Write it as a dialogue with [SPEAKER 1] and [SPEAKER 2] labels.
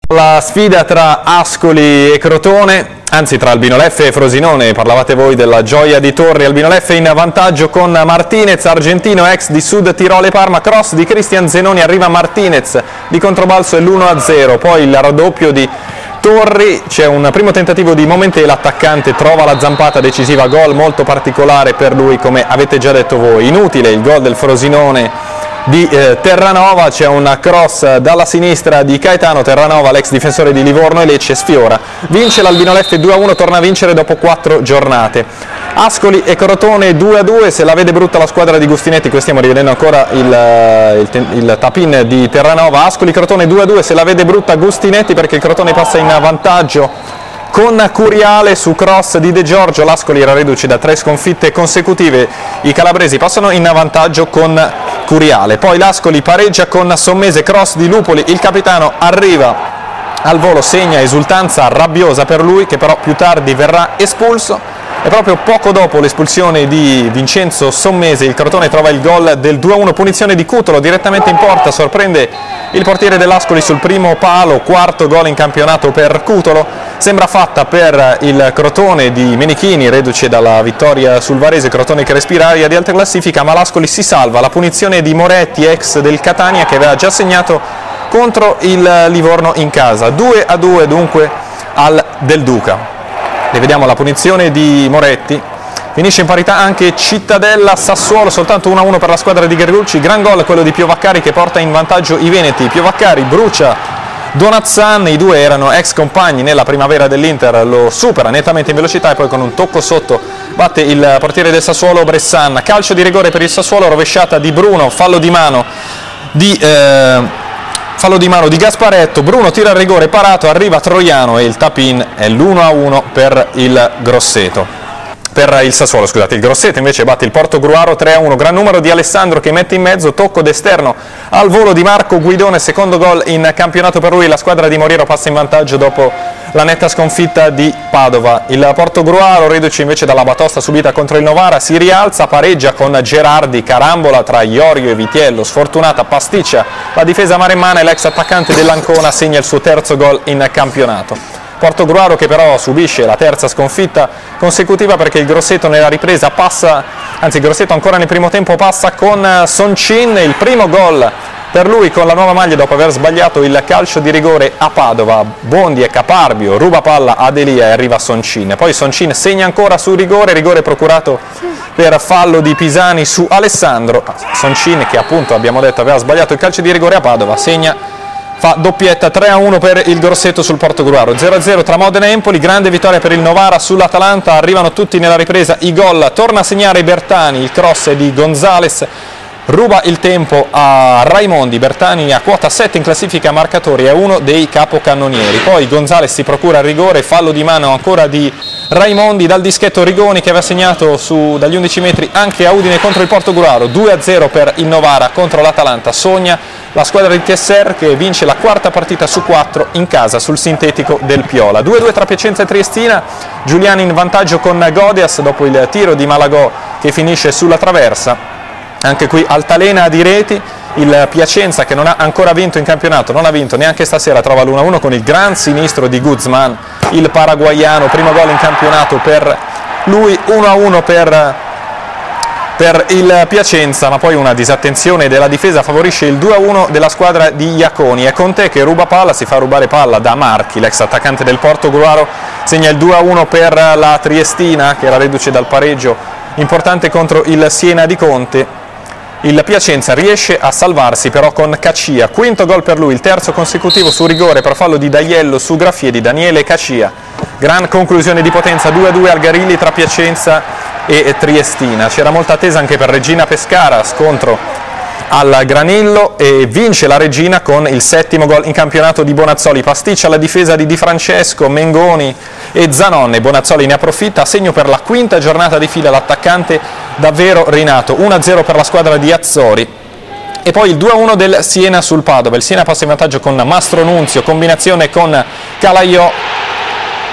[SPEAKER 1] La sfida tra Ascoli e Crotone, anzi tra Albino Leffe e Frosinone, parlavate voi della gioia di Torri. Albino Leffe in vantaggio con Martinez, argentino ex di Sud Tirolo e Parma, cross di Cristian Zenoni, arriva Martinez di controbalzo e l'1-0, poi il raddoppio di Torri, c'è un primo tentativo di Momentè, l'attaccante trova la zampata decisiva, gol molto particolare per lui come avete già detto voi. Inutile il gol del Frosinone di Terranova, c'è un cross dalla sinistra di Caetano, Terranova l'ex difensore di Livorno e Lecce sfiora, vince l'Albino Leffe 2-1, torna a vincere dopo 4 giornate. Ascoli e Crotone 2-2, se la vede brutta la squadra di Gustinetti, qui stiamo rivedendo ancora il tap-in di Terranova. Ascoli Crotone 2-2, se la vede brutta Gustinetti perché il Crotone passa in vantaggio con Curiale su cross di De Giorgio. L'Ascoli era reduce da 3 sconfitte consecutive, i calabresi passano in vantaggio con Curiale, poi l'Ascoli pareggia con Sommese, cross di Lupoli, il capitano arriva al volo, segna, esultanza rabbiosa per lui che però più tardi verrà espulso. E proprio poco dopo l'espulsione di Vincenzo Sommese il Crotone trova il gol del 2-1, punizione di Cutolo direttamente in porta, sorprende il portiere dell'Ascoli sul primo palo, quarto gol in campionato per Cutolo. Sembra fatta per il Crotone di Menichini, reduce dalla vittoria sul Varese, Crotone che respira aria di alta classifica, ma l'Ascoli si salva, la punizione di Moretti, ex del Catania, che aveva già segnato contro il Livorno in casa. 2-2 dunque al Del Duca. Rivediamo la punizione di Moretti, finisce in parità anche Cittadella Sassuolo, soltanto 1-1 per la squadra di Ghergucci, gran gol quello di Piovaccari che porta in vantaggio i veneti. Piovaccari brucia Donazzan, i due erano ex compagni nella primavera dell'Inter, lo supera nettamente in velocità e poi con un tocco sotto batte il portiere del Sassuolo Bressan. Calcio di rigore per il Sassuolo, rovesciata di Bruno, fallo di mano di Gasparetto, Bruno tira il rigore, parato, arriva Troiano e il tap-in è l'1-1 per il Grosseto. Per il Sassuolo, scusate, il Grosseto invece batte il Portogruaro 3-1, gran numero di Alessandro che mette in mezzo, tocco d'esterno al volo di Marco Guidone, secondo gol in campionato per lui, la squadra di Moriero passa in vantaggio dopo la netta sconfitta di Padova. Il Portogruaro, reduce invece dalla batosta subita contro il Novara, si rialza, pareggia con Gerardi, carambola tra Iorio e Vitiello, sfortunata, pasticcia la difesa maremmana e l'ex attaccante dell'Ancona segna il suo terzo gol in campionato. Portogruaro che però subisce la terza sconfitta consecutiva perché il Grosseto nella ripresa passa, anzi il Grosseto ancora nel primo tempo passa con Soncin, il primo gol per lui con la nuova maglia dopo aver sbagliato il calcio di rigore a Padova. Bondi è caparbio, ruba palla a Delia e arriva Soncin, poi Soncin segna ancora su rigore procurato per fallo di Pisani su Alessandro. Soncin che appunto abbiamo detto aveva sbagliato il calcio di rigore a Padova segna, fa doppietta 3-1 per il Grosseto sul Portogruaro. 0-0 tra Modena e Empoli, grande vittoria per il Novara sull'Atalanta, arrivano tutti nella ripresa i gol, torna a segnare Bertani, il cross è di Gonzales, ruba il tempo a Raimondi, Bertani a quota 7 in classifica marcatori, è uno dei capocannonieri, poi Gonzales si procura il rigore, fallo di mano ancora di Raimondi, dal dischetto Rigoni che aveva segnato dagli 11 metri anche a Udine contro il Portogruaro. 2-0 per il Novara contro l'Atalanta, sogna la squadra di Tesser che vince la quarta partita su 4 in casa sul sintetico del Piola. 2-2 tra Piacenza e Triestina, Giuliani in vantaggio con Godias dopo il tiro di Malagò che finisce sulla traversa. Anche qui altalena di reti, il Piacenza che non ha ancora vinto in campionato, non ha vinto neanche stasera, trova l'1-1 con il gran sinistro di Guzman, il paraguaiano, primo gol in campionato per lui, 1-1 per il Piacenza, ma poi una disattenzione della difesa favorisce il 2-1 della squadra di Iaconi. È Conte che ruba palla, si fa rubare palla da Marchi, l'ex attaccante del Portogruaro, segna il 2-1 per la Triestina che era reduce dal pareggio importante contro il Siena di Conte. Il Piacenza riesce a salvarsi però con Cacia, quinto gol per lui, il terzo consecutivo su rigore per fallo di Daiello su graffie di Daniele Cacia. Gran conclusione di potenza, 2-2 al Garilli tra Piacenza e Triestina. C'era molta attesa anche per Regina Pescara, scontro al Granillo e vince la Regina con il settimo gol in campionato di Bonazzoli. Pasticcia la difesa di Di Francesco, Mengoni e Zanonne, Bonazzoli ne approfitta, a segno per la quinta giornata di fila l'attaccante davvero rinato. 1-0 per la squadra di Azzori. E poi il 2-1 del Siena sul Padova, il Siena passa in vantaggio con Mastro Nunzio, combinazione con Calaiò